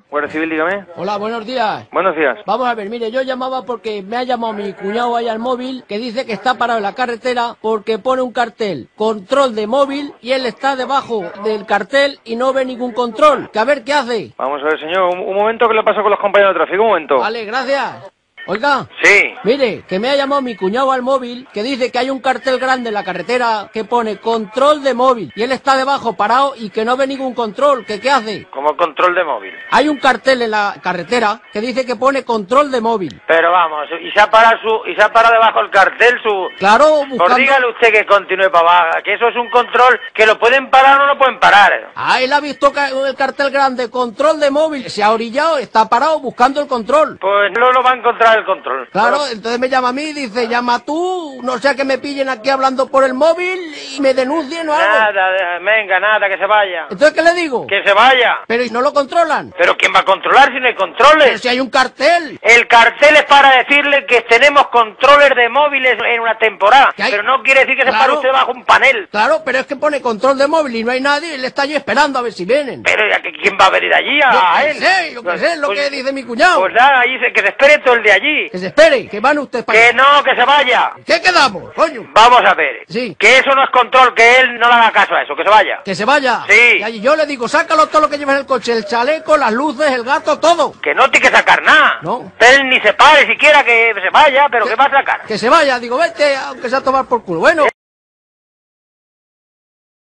Guardia Civil, dígame. Hola, buenos días. Buenos días. Vamos a ver, mire, yo llamaba porque me ha llamado mi cuñado ahí al móvil, que dice que está parado en la carretera porque pone un cartel, control de móvil, y él está debajo del cartel y no ve ningún control. Que a ver qué hace. Vamos a ver, señor, un momento que le paso con los compañeros de tráfico, un momento. Vale, gracias. Oiga. Sí. Mire, que me ha llamado mi cuñado al móvil, que dice que hay un cartel grande en la carretera que pone control de móvil, y él está debajo parado y que no ve ningún control. ¿Qué hace? Como control de móvil. Hay un cartel en la carretera que dice que pone control de móvil. Pero vamos, y se ha parado debajo el cartel su... Claro, buscando... Pues dígale usted que continúe para abajo, que eso es un control, que lo pueden parar o no lo pueden parar. Ah, él ha visto el cartel grande, control de móvil, se ha orillado, está parado buscando el control. Pues no lo va a encontrar el control. Claro, Bueno, entonces me llama a mí, dice, llama tú, no sea que me pillen aquí hablando por el móvil y me denuncien o algo. nada, venga, nada, que se vaya. Entonces, ¿qué le digo? Que se vaya. Pero ¿y no lo controlan? Pero ¿quién va a controlar si no hay Pero controles? si hay un cartel. El cartel es para decirle que tenemos controles de móviles en una temporada, ¿Qué hay? pero no quiere decir que se Claro. pare usted bajo un panel. Claro, pero es que pone control de móvil y no hay nadie, él está allí esperando a ver si vienen. Pero ¿ya que quién va a venir allí Yo a qué él? sé, yo qué sé, es lo Pues- que dice mi cuñado. Pues nada, ahí que se espere todo el de allí. Que se espere, que van ustedes para Que allá. no, que se vaya. ¿Qué quedamos, coño? Vamos a ver. Sí. Que eso no es control, que él no le haga caso a eso, que se vaya. Que se vaya. Sí. Y allí yo le digo, sácalo todo lo que llevas en el coche, el chaleco, las luces, el gato, todo. Que no tiene que sacar nada. No. Él ni se pare siquiera, que se vaya, pero ¿qué va a sacar? Que se vaya, digo, vete, aunque sea a tomar por culo. Bueno.